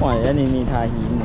หอยแล้วนี่มีทาหิน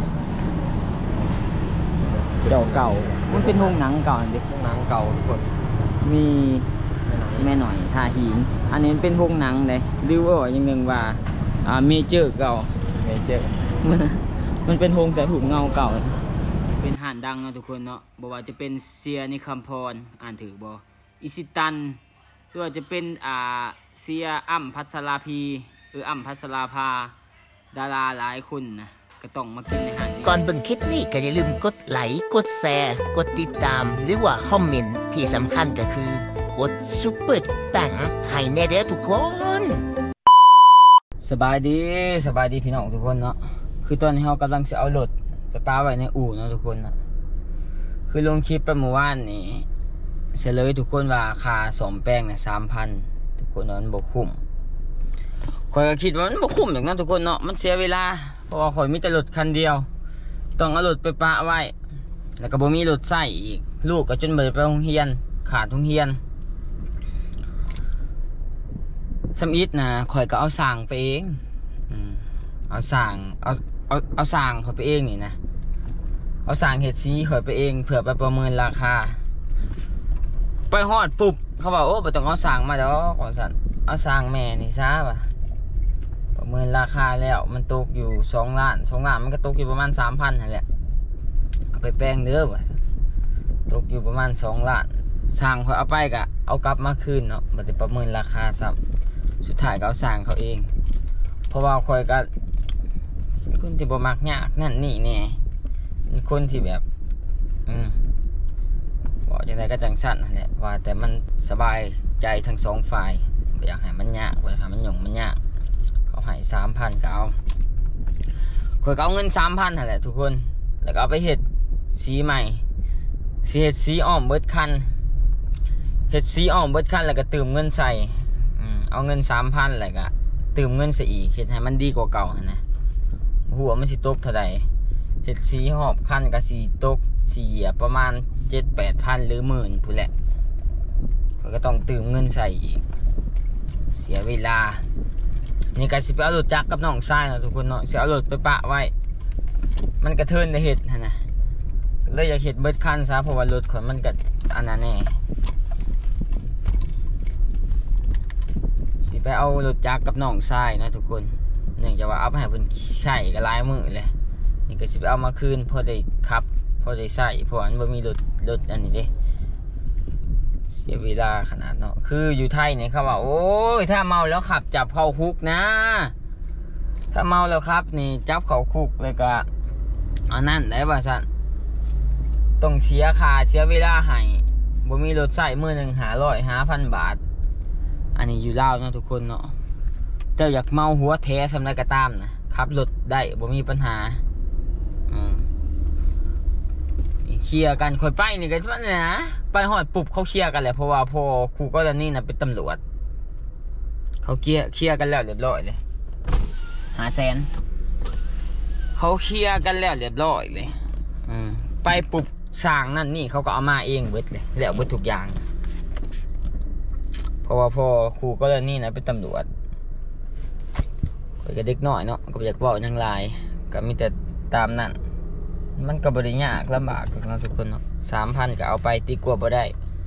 เก่ามันเป็นโรงหนังเก่าดิโรงหนังเก่าทุกคนมีแม่หน่อยทาหินอันนี้เป็นโรงหนังเลยริวว่าอย่างหนึ่งว่าเมเจอร์เก่าเมเจอร์มันเป็นโรงใส่ถุงเงาเก่าเป็นห่านดังเนาะทุกคนเนาะบอกว่าจะเป็นเซียนิคัมพรอ่านถือบออิซิตันหรือว่าจะเป็นเซียอัมพัสราพีหรืออัมพัสราภาดาราหลายคนนะก็ต้องมากินในห่านก่อนเบิ่งคลิปนี้ก็อย่าลืมกดไลค์กดแชร์กดติดตามหรือว่าคอมเมนต์ที่สำคัญก็คือกดซุปเปอร์ตังให้แน่เด้อทุกคนสบายดีพี่น้องทุกคนเนาะคือตอนนี้เรากำลังจะเอารถไปป้าไว้ในอู่เนาะทุกคนเนาะคือลงคลิปไปเมื่อวานนี่เฉลยทุกคนว่าค่าสมแป้งเนี่ย3,000ทุกคนเนาะมันบกคุ้มข่อยก็คิดว่ามันบกคุ้มอย่างนั้นทุกคนเนาะมันเสียเวลาเพราะว่าข่อยมีแต่รถคันเดียวต้องเอารถไปป้าไว้แล้วก็บ่มีรถใส่อีกลูกก็จนบ่ได้ไปโรงเรียนขาดโรงเรียนทำอิฐนะข่อยก็เอาสั่งไปเองเอาสั่งข่อยไปเองนี่นะเอาสั่งเห็ดซีข่อยไปเองเผื่อไปประเมินราคาไปฮอดปุ๊บเขาบอกโอ้ไม่ต้องเอาสั่งมาเดี๋ยวก่อนสั่นเอาสั่งแม่นี่ซะป่ะประเมินราคาแล้วมันตกอยู่2 ล้านมันก็ตกอยู่ประมาณ3,000นั่นแหละเอาไปแป้งเด้อป่ะตกอยู่ประมาณ2 ล้านสั่งข่อยเอาไปกะเอากลับมาคืนเนาะมันจะประเมินราคาซ้ำสุดท้ายก็เอาสั่งเขาเองเพราะว่าข่อยก็คนที่บ่มักยากนั่นนี่แน่มีคนที่แบบบอกจังไดก็จังสั้นนั่นแหละว่าแต่มันสบายใจทั้ง2 ฝ่ายไม่อยากให้มันยากไม่อยากให้มันหยุ่งมันยากเขาให้3,000ก็เอาข่อยก็เอาเงิน3,000นั่นแหละทุกคนแล้วก็เอาไปเฮ็ดสีใหม่สีเฮ็ดสีอ้อมเบิดคันเฮ็ดสีอ้อมเบิดคันแล้วก็เติมเงินใส่เอาเงิน3,000แล้วก็เติมเงินใส่อีกเฮ็ดให้มันดีกว่าเก่านะหัวมันสิตกเท่าใดเฮ็ดสีหอบคันก็สิตกสีประมาณ 7-8,000 หรือ10,000พู้นแหละก็ต้องเติมเงินใส่อีกเสียเวลานี่ก็สิไปเอารถจักรกับน้องชายนะทุกคนเนาะสิเอารถไปปะไว้มันกระเทินได้เฮ็ดนะเลยอยากเฮ็ดเบิดคันซะเพราะว่ารถข่อยมันก็อันนั้นแน่สิไปเอารถจักรกับน้องชายนะทุกคนเนื่องจากว่าเอาไปให้เพิ่นใช้ก็หลายมื้อเลยนี่ก็สิไปเอามาคืนพอได้ขับพอได้ใช้เพราะอันบ่มีรถอันนี้เด้เสียเวลาขนาดเนาะคืออยู่ไทยเนี่ยเขาว่าโอ้ยถ้าเมาแล้วขับจับเข้าคุกนะถ้าเมาแล้วครับนี่จับเข้าคุกเลยก็เอานั่นได้ป่ะสันต้องเสียค่าเสียเวลาให้บ่มีรถใช้มื้อนึง500-5,000 บาทอันนี้อยู่ลาวเนาะทุกคนเนาะเจ้าอยากเมาหัวแท้สำนักกระตามนะขับรถได้บ่มีปัญหาเคลียร์กันคอยไปนี่กันว่าเนี่ยนะไปหอดปุ๊บเขาเคลียร์กันแหละเพราะว่าพอครูก็จะนี่นะเป็นตำรวจเขาเคลียร์กันแล้วเรียบร้อยเลย500,000เขาเคลียร์กันแล้วเรียบร้อยเลยไปปุ๊บสร้างนั่นนี่เขาก็เอามาเองเบิดเลยแล้วเบิดทุกอย่างเพราะว่าพอครูก็จะนี่นะเป็นตำรวจก็เด็กน้อยเนาะก็อยากบอกยังไรก็มีแต่ตามนั่นมันก็บริยากลำบากกับเราทุกคนเนาะ3,000ก็เอาไปตีกลัวบ่ได้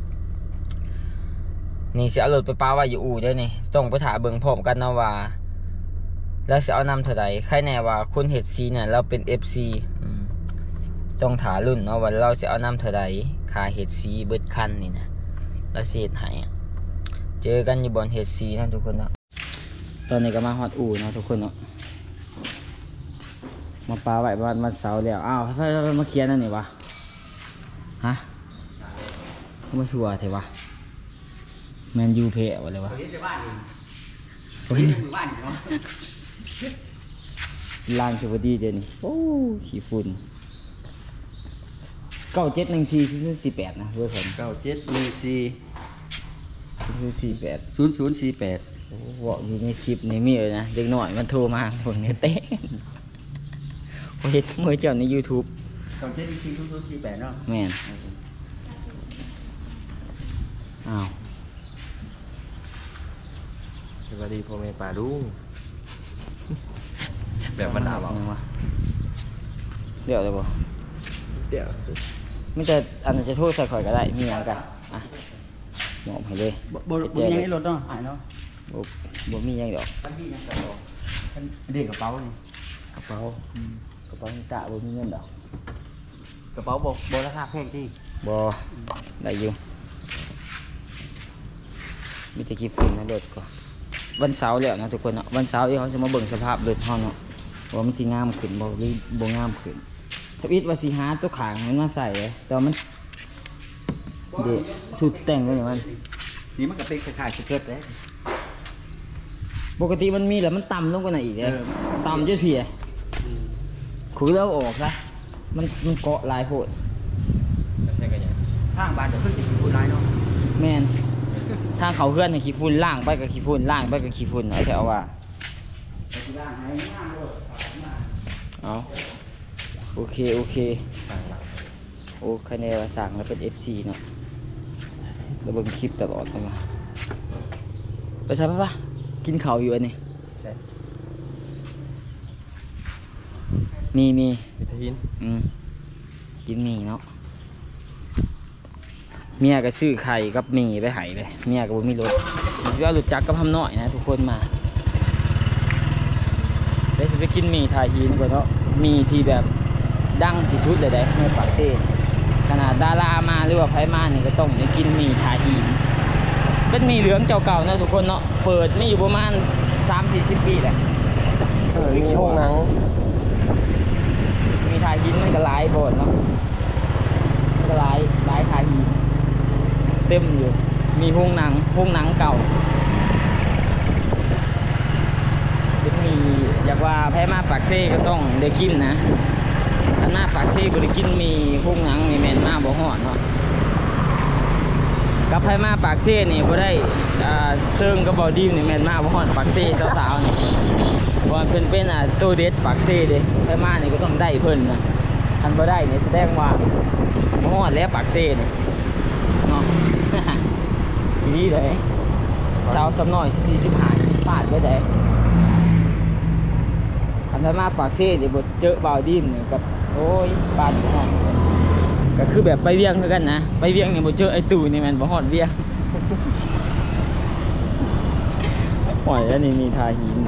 นี่เสียรถไปป้าว่าอยู่อู่ด้วยนี่ต้องไปถามเบิ่งพร้อมกันนะว่าแล้วเสียเอานำเท่าไหร่ใครแน่ว่าคนเฮ็ดซีเนี่ยเราเป็น FC ต้องถารุ่นเนาะว่าเราเสียเอานำเท่าไหร่ค่าเฮ็ดซีเบิดคันนี่นะแล้วเสียให้เจอกันอยู่บนเฮ็ดซีนะทุกคนเนาะตอนนี้ก็มาฮอดอู่นะทุกคนเนาะมาปลาไว้วันเสาร์แล้วอ้าวมาเคลียร์นั่นนี่วะฮะมาชัวร์เถอะวะแมนยูเพะวะเลยวะล่างสวัสดีเจนี่โอ้ขี้ฝุ่น971448นะเพื่อนผม 97140048 โอ้บอกอยู่ในคลิปนี้มีเลยนะเด็กหน่อยมันโทรมาผมเนี่ยเต้เห็นเมื่อเจ้าใน YouTube 97140048เนาะแม่นอ้าวสวัสดีพ่อแม่ป่าลุงแบบมันดาบยังวะเดี๋ยวเลยบ่เดี๋ยวไม่จะอันนั้นจะโทษใส่ข่อยก็ได้มีอย่างกันอ่ะมอบให้เลยบ่ยังให้รถเนาะหายเนาะบ่มีอย่างดอกท่านพี่ยังกระเป๋าเด็กกระเป๋านี่กระเป๋ากระเป๋าตะบ่มีเงินดอกกระเป๋าบ่ราคาแพงที่บ่ได้อยู่มีแต่กี่ฝุ่นนะรถก็วันเสาร์แล้วนะทุกคนเนาะวันเสาร์เขาจะมาเบิ่งสภาพรถเฮาเนาะว่ามันสิงามขึ้นบ่หรือบ่งามขึ้นถ้าอิดว่าสิหาตัวขางมันมาใส่เลยแต่ว่ามันเด็สุดแต่งเลยมันนี่มันก็เป็นคล้ายๆสเกิร์ตเลยปกติมันมีแล้วมันต่ำลงกว่านั้นอีกเลยเออต่ำเยอะเพียคุยแล้วออกซะมันเกาะลายโหดก็ใช่กันอย่างทางบ้านจะขึ้นสิคุณนายเนาะแมนทางเขาเพื่อนในขี้ฝุ่นล่างไปกับขี้ฝุ่นล่างไปกับขี้ฝุ่นไอ้แถวว่าเอาโอเคโคะแนนว่าสั่งแล้วเป็น FC เนาะแล้วเบิ่งคลิปตลอดกันมาไปใช่ปะกินข้าวอยู่อันนี้ใช่มีวิทยินกินหมี่เนาะเมียก็ซื้อไข่กับหมี่ไปให้เลยเมียก็บ่มีรถมีสิว่ารู้จักกับทำน้อยนะทุกคนมาเดี๋ยวจะไปกินหมี่ทาหินก่อนเนาะหมี่ที่แบบดังที่สุดเลยได้ในปากเซ่ขนาดดารามาหรือว่าไผมาเนี่ยก็ต้องได้กินหมี่ทาหินเป็นหมี่เหลืองเจ้าเก่านะทุกคนเนาะเปิดไม่อยู่ประมาณ 30-40 ปีแหละมีห้องหนังมีทาหินมันก็หลายโบสถ์เนาะก็หลายทาหินเต็มอยู่มีห้องหนังเก่าจะมีอยากว่าแพ้มาปากเซ่ก็ต้องได้กินนะอันหน้าปากเซ่บริกินมีห้องหนังมีแมนมาบ่ฮอดเนาะกับแพ้มาปากเซ่นี่บ่ได้เซิงกับบอดี้นี่แมนมาบ่ฮอดปากเซ่สาวๆนี่ว่าเพิ่นเป็นตัวเด็ดปากเซ่เด้แพ้มานี่ก็ต้องได้เพิ่นนะทันบ่ได้นี่แสดงว่าบ่ฮอดแล้วปากเซ่นี่เนาะ ดีเลยสาวสำน้อย45ฟาดไว้ได้คันมาปากเซ่เดี๋ยวบ่เจอบาวดิ้นนี่กับโอ้ยปานบ่ฮอดก็คือแบบไปเวียงคือกันนะไปเวียงนี่บ่เจอไอ้ตู่นี่แม่นบ่ฮอดเวียง ปล่อยแล้วนี่มีทาหิน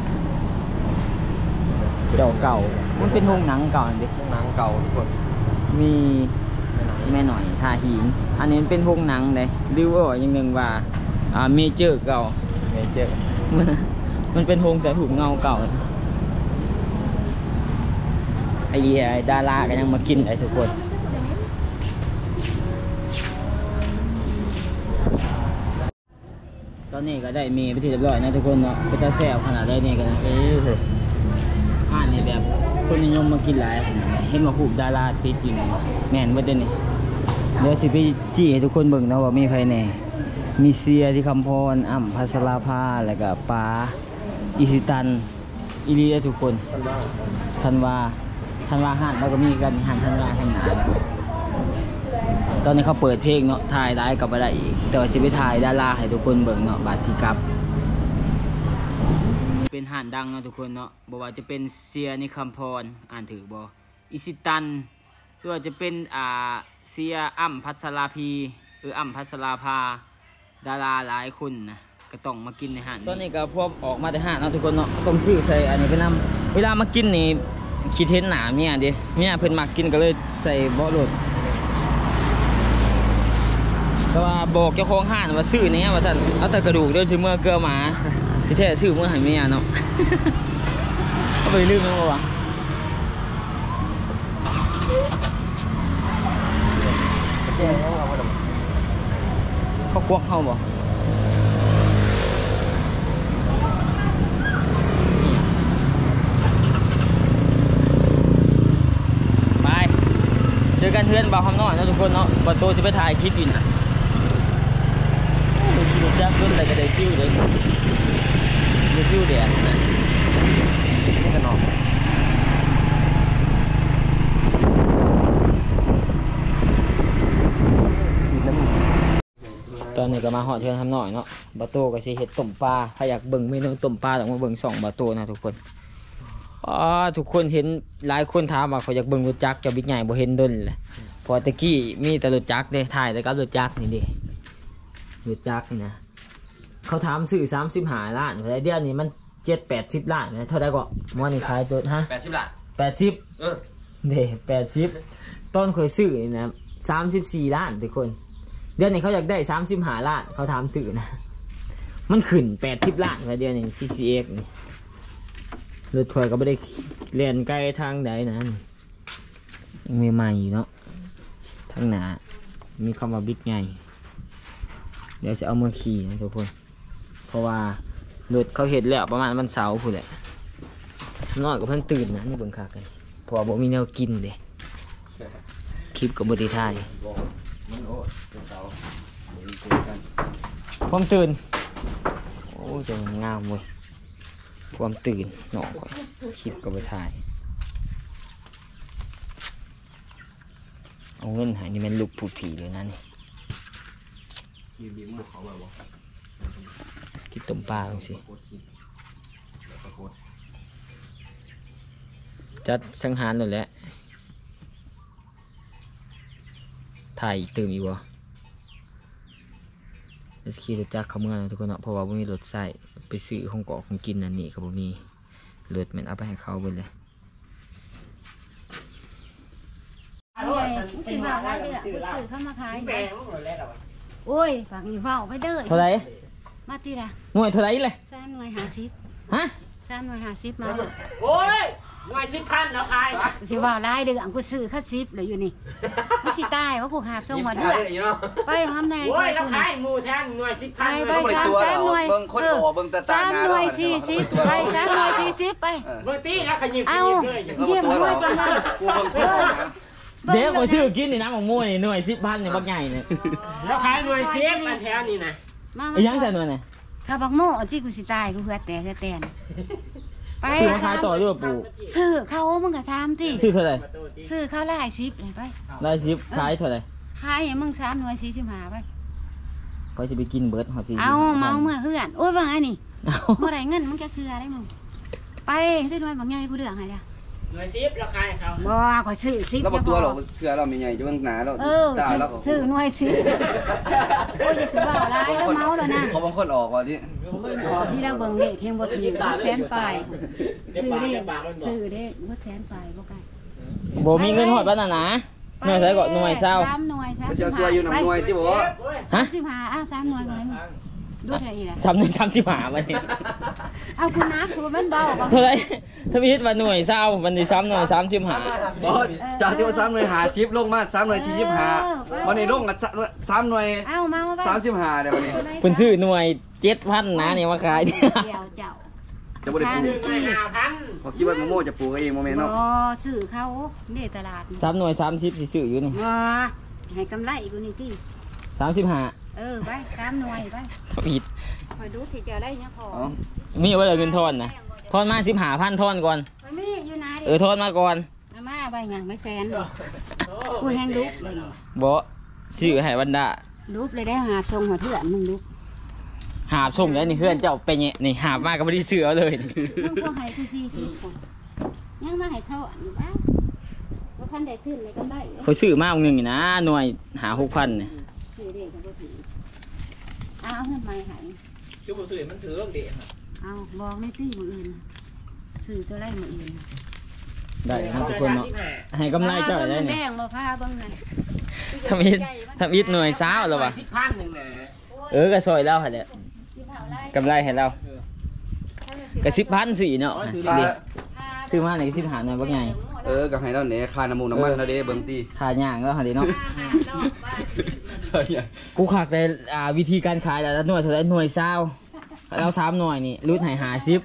เก่ามันเป็นโรงหนังเก่าดิห้องหนังเก่าทุกคนมีแม่หน่อยทาหินอันนี้เป็นโรงหนังเลยหรือว่าอย่างหนึ่งว่าเมเจอร์เก่าเมเจอร์มันเป็นโรงใส่ถุงเงาเก่าไอ้ดาราก็ยังมากินไอ้ทุกคนตอนนี้ก็ได้เมย์ไปที่เรียบร้อยนะทุกคนเนาะเป็นตาแซ่บขนาดได้นี่กันนะอาหารนี่แบบคนนิยมมากินหลายเห็นว่าหูดาราติดอยู่นี่แม่นว่าเด่นนี่เดี๋ยวสิไปจี้ให้ทุกคนเบิ่งนะว่ามีใครแน่มีเสียที่คำพรอ้ำพัสราภาแล้วก็ป๋าอิสิตันอิลีทุกคนทันว่าห้านแล้วก็มีกันห้านทันว่าทันหนาตอนนี้เขาเปิดเพลงเนาะถ่ายได้กับอะไรอีกแต่ว่าสิไปถ่ายดาราให้ทุกคนเบิ่งเนาะบาทสิกับเป็นห้านดังเนาะทุกคนเนาะบอกว่าจะเป็นเสียนิคำพรอ่านถือบ่อิสิตันหรือว่าจะเป็นเสียอ้ำพัสราพีอ้ำพัสราภาดาราหลายคนนะก็ต้องมากินในห้านตอนนี้ก็พวกออกมาในห้านเนาะทุกคนเนาะต้องซื้อใส่อันนี้ไปนำเวลามากินนี่คิดเห็นหนาเมียดิเมียเพิ่นมักกินก็เลยใส่เบาะรถแต่ว่าบอกเจ้าของห้านว่าซื้อนี้ว่าสั่นเอาแต่กระดูกเดินซื้อเมื่อเกลือหมาที่แท้ซื้อเมื่อให้เมียเนาะ เอาไปลืมมั้งวะเขากวกเข้าบ่ไปเจอกันเพื่อนบ่าวคำน้อยนะทุกคนเนาะประตูจะไปถ่ายคลิปอยู่นะดูจักรถอะไรก็ได้ฟิวเลยมีฟิวแดดนะนี่กันเนาะตอนนี้ก็มาหอดเทือนทำหน่อยเนาะบาโต้ก็สิเห็ดต้มปลาถ้าอยากเบิ่งเมนูต้มปลาต้องมาเบิ่ง2บาโต้นะทุกคนอ๋อทุกคนเห็นหลายคนถามว่าเขาอยากเบิ่งรถจักรเจ้าบิ๊กใหญ่บ่เห็นดนเลยพอตะกี้มีแต่รถจักรเด้ถ่ายแต่กับรถจักรนี่เด้รถจักรนี่นะเขาถามซื้อ35 ล้านแต่เดี๋ยวนี้มัน7-80 ล้านเท่าใดก็มอนี่ขายตัวฮะ 80 ล้าน 80เด้80ต้นเคยซื้อนี่นะ34 ล้านทุกคนเดือนนี้เขาอยากได้35 ล้านเขาถามซื้อนะมันขึ้น80 ล้านเดือนนี้ PCX นี่รถถอยก็ไม่ได้เรียนใกล้ทางใดนะยังใหม่ๆเนาะทางหนามีคำว่าบิ๊กไงเดี๋ยวจะเอามาขี่นะทุกคนเพราะว่ารถเขาเห็นแล้วประมาณวันเสาร์พูดแหละนอนกับเพิ่นตื่นนะนี่เบิ่งคักเลยเพราะว่าบ่มีแนวกินเด้คลิปกับบริท่ายความตื่นโอ้จะงามเว้ยความตื่นหนอกคลิปกับบริท่ายเอาเงินหายนี่มันลุกผูดผีเลยนะนี่คิดต้มปลาลงสิจัดสังหารหน่อยแหละถ่ายตื่มอีกวะสกีรถจักรเขาเมื่อทุกคนเนาะเพราะว่าไม่มีรถใส่ไปซื้อของเกาะของกินนั่นนี่เขาบอกมีรถมันเอาไปให้เขาไปเลยสิบ่าวได้เดือซื้อเข้ามาขายโอ้ยฝากอีเฝ้าไปเด้อเท่าไรมาตีละหน่วยเท่าไรเลย 3 หน่วย50 ฮะ 3 หน่วย50มาเลยโอ้ยหน่วย10,000แล้วขายสิบ่าวได้เดือกูซื้อค่า10เลยอยู่นี่ไม่สิตายว่ากูหาบส่งหัวเดือไปหอมแน่โอ้ยแล้วขายหมูแทนหน่วย10,000 ไป3 หน่วยเบิ่งคนโอ้เบิ่งตาตา3 หน่วย40ไป3 หน่วย40ไปเบิ่งตีแล้วขยิบเอาเยี่ยมด้วยจังเลยกูเบิ่งคนเด็กคนชื่อกินในน้ำของมูนี่หน่วย10,000เนี่ยบักใหญ่เนี่ยแล้วขายหน่วย10มันแถวนี้นะยังใส่หน่วยไหนข้าบักโม่ที่กูสิตายกูเหือแต่ไปซื้อมาขายต่อด้วยปู่ซื้อเขามึงก็ทำที่ซื้อเท่าไหร่ซื้อเขาไล่10เลยไปไล่10ขายเท่าไหร่ขายอย่างมึง3 หน่วย45ไปพอจะไปกินเบิร์ดหอ40 เอาเมาเมื่อเฮือนโอ้ยว่าไงนี่เมื่อไรเงินมึงจะคืออะไรมึงไปได้หน่วยบางอย่างกูเดือดให้ละหน่วย10แล้วขายเขาบ่ขอซื้อ10 แล้วบ่ตัวหรอกเสื้อเราไม่ใหญ่จะเบิ่งหนาเราตาเราซื้อหน่วย10โอ้ยอย่าสิว่าอะไรแล้วเมาแล้วนะเขาบางคนออกว่าดิพี่เราเบิ่งเด็กเพียงบ่ถึง100,000ปลายซื้อได้100,000ปลายบ่ไกลบ่มีเงินหอดบ้านน่ะนะหน่วยใส่ก่อนหน่วยเศร้า 3 หน่วยเจ้าเสื้ออยู่นำหน่วยที่บ่ฮะ 35 3 หน่วยเลยด้วยอะไรอีกล่ะ 35วันนี้เอาคุณนับคือมันเบาเท่าไรถ้ามีว่าหน่วยเศร้าวันนี้3 หน่วย35 บ่จากที่ว่า3 หน่วย50ลงมา3 หน่วย45วันนี้ลงกัน3 หน่วยเอามา 35ได้วันนี้เพิ่นซื้อหน่วย 7,000 นะนี่มาขายเดี๋ยวเจ้าจะบ่ได้ปลูก 5,000 พอคิดว่าโมโม่จะปลูกเองโมเมนต์เนาะอ๋อซื้อเขานี่ตลาด 3 หน่วย30สิซื้ออยู่นี่ให้กำไรกูนี่ที่ 35 ไป3 หน่วยไปผิดคอยดูที่จะได้เนี่ยพอมีไว้เลยเงินทอนนะทอนมา15,000ทอนก่อนมีอยู่นะดิทอนมาก่อนมาใบหยังไม่แสนกูแห้งลุกเลยบ่ซื้อให้บรรดาลุกเลยได้หาบส่งหัวเถื่อนมึงลุกหาบส่งแล้วนี่เพื่อนเจ้าไปเนี่ยนี่หาบมาก็ไม่ได้ซื้อเอาเลยมึงก็ให้กู40คนยังมาให้เท่าอยู่บ้างว่าพันได้ขึ้นเลยก็ได้เขาซื้อมา1นี่นะหน่วยหา 6,000เนี่ยซื้อเด็กก็บ่ถือเอาเงินใหม่ให้จุบซื้อมันถือเด็กเอาบอกไม่ตีมืออื่นซื้อตัวไรมืออื่นได้ครับทุกคนเนาะให้กำไรเจ้าได้เนี่ยแดงมาผ้าบ้างไงทำอิดหน่วยซ้าหรอวะ 10,000นึงนะก็ซอยแล้วค่ะเนี่ยกำไรให้เราก็10,000สิเนาะซื้อมาไหน15หน่อยว่าไงก็ให้เราเนี่ยค่าน้ำมันเราเด้เบิ่งตีค่าย่างแล้วค่ะเนาะกูขักแต่วิธีการขายแล้วหน่วยเท่าไรหน่วยซ้าแล้ว3 หน่วยนี่รูดให้50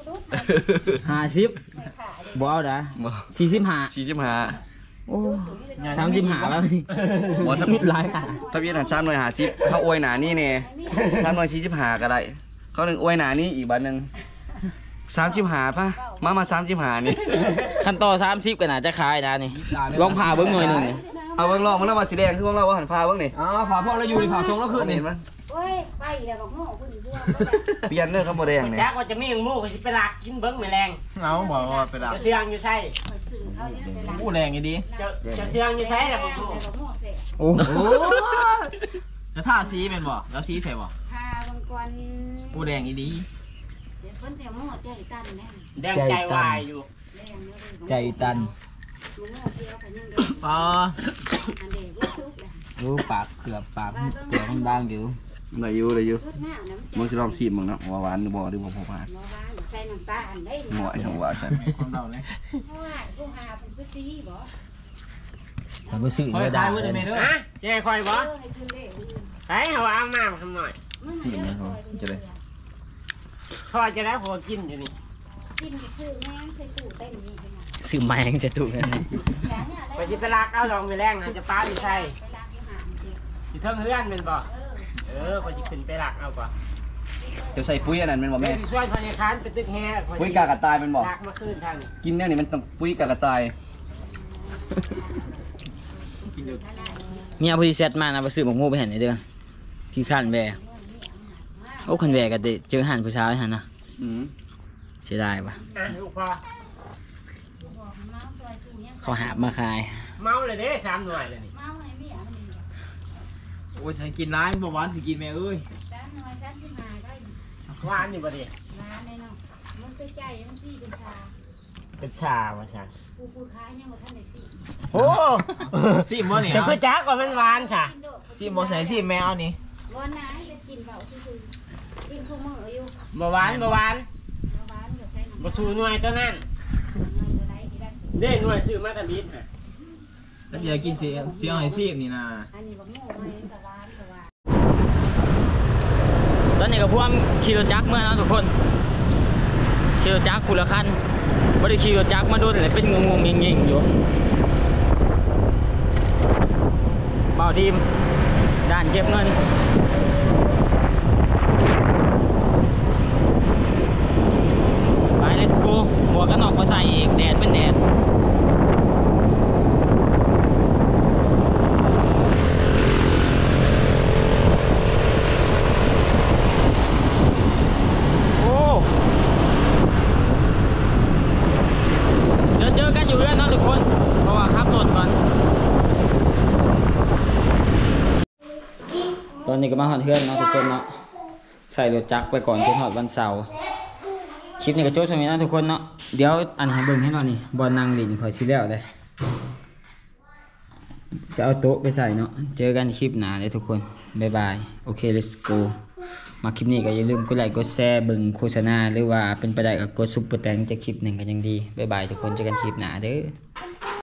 บ่เอานะ45โอ้35แล้วบ่ถ้ามิดหลายค่ะถ้าพี่3 หน่วย50เขาอวยหนานี่เนี่ย3 หน่วย45ก็ได้เขา1อวยหนานี่อีกบัดนึง35ป่ะมา35นี่ขั้นต่อ30ก็น่าจะขายนะนี่ลองพาเบิ่งหน่อยนึงเอาเบิ่งลองมันว่าสีแดงคือของเราว่าหันพาเบิ่งนี่พาพวกเราอยู่นี่พาทรงแล้วขึ้นนี่โอ้ยไปเดี๋ยวบอกโม่คุณเพื่อนเปลี่ยนเด้อครับบ่แดงนี่จักว่าจะมีหมูก็สิไปลักกินเบิ้งแมลงเอาบอกว่าไปดับจะเสียงอยู่ไสคอยสื่อเขาเนี่ยไปล้างผู้แดงอีดีจะเสียงอยู่ไสแล้วบ่เดี๋ยวบอกโม่เสร็จโอ้โอ้แล้วท่าซีเป็นบ่แล้วซีใช่บ่พาบางกรผู้แดงอีดีเดี๋ยวคนเดี๋ยวโม่ใจตันแน่แดงใจวายอยู่แรงเยอะเลยใจตันโม่เดียวกันยังเดินอ๋ออันเด็กลูกชุบเลยโอ้ปากเกือบปากเกือบมันบางอยู่ได้อยู่ได้อยู่ชุดหน้าน้ำมึงสิลองชิมมึงเนาะว่าหวานหรือบ่หรือบ่พอพาหมอบ้านใส่น้ำตาลได้หน่อยสังว่าซั่นความเดาเลยเพราะว่าผู้หาเป็นผู้ตีบ่แต่บ่ซื้อคอยบ่ตาได้ยมือเดเมเด้อฮะเจ๊คอยบ่ให้ขึ้นเลขใส่เอาเอามาทำหน่อย ทอดจะได้พอกินอยู่นี่กินคือแม่งใส่ตู้เต้นนี่ไปนะซื้อแมงจะถูกกันไปสิไปลักเอาลองไปแรงนะจะป้าอยู่ใส่ไปล้างที่หางสิสิเทิงเฮือนเป็นบ่เออก็จะขึ้นไปลักเอาก่อนเดี๋ยวใส่ปุ๋ยอันนั้นแม่นบ่แม่แม่ที่ช่วยพนักงานไปตึกแห่ปุ๋ยกากระต่ายแม่นบ่ลักมาคืนทางนี้กินแนวนี้มันต้องปุ๋ยกากระต่ายเมียผู้ที่เซตมานะบ่ซื้อหมกหมูไปเห็นเด้อขี้ข้านแวโอ้คันแวก็ได้เจอหันผู้ชายหั่นนะอืมเสียดายว่ะลูกพ่อเขาหาบมาขายเมาเลยเด้3 หน่วยเลยนี่เมาให้เมียมันนี่โอ้ยฉันกินร้ายบ่หวานสิกินแม่เอ้ย 3 หน่วย3ที่มาได้หวานอยู่บ่ดิร้านเลยเนาะมันไปใจมันซี่เป็นชาเป็นชาว่าซั่นผู้ขายยังบ่ทันได้ซี่โอ้ซีบ่เนี่ยจะคือจักว่ามันหวานซะกินโดดซีบ่ใส่ซีแมวนี่บ่นายจะกินเบาซื่อๆกินคู่มื้ออยู่บ่หวานบ่หวานเอาบ้านก็ใช้น้ำบ่สู้หน่วยตัวนั้นเงินอะไรที่ได้เด้หน่วยซื้อมาตะลิดฮะแล้วจะกินเสียงให้ซีนี่นะอันนี้บ่โง่ไว้กับบ้านกับว่าตอนนี้ก็พวกขี่รถจักรเมื่อนะทุกคนขี่รถจักรคุณละคันบ่ได้ขี่รถจักรมาโดนเลยเป็นงงๆเง่งๆอยู่เบาทีมด้านเก็บเงินไป let's go หมวกกันน็อกมาใส่อีกแดดเป็นแดดโอ้เดี๋ยวเจอกันอยู่เรื่อยนะทุกคนเพราะว่าขับรถก่อนตอนนี้ก็มาหอดเพื่อนเนาะทุกคนเนาะใส่รถจักรไปก่อนจนหอดวันเสาร์คลิปนี้ก็จบสมัยนะทุกคนเนาะเดี๋ยวอันให้เบิ่งให้หน่อยนี่บอลนางหลินคอยซิแล้วเลยจะเอาโต๊ะไปใส่เนาะเจอกันคลิปหน้าเลยทุกคนบ๊ายบายโอเค let's go มาคลิปนี้ก็อย่าลืมกดไลค์กดแชร์เบิ่งโฆษณาหรือว่าเป็นไปได้ก็กดซุปเปอร์แตงจะคลิปหนึ่งกันยังดีบ๊ายบายทุกคนเจอกันคลิปหน้าเด้อ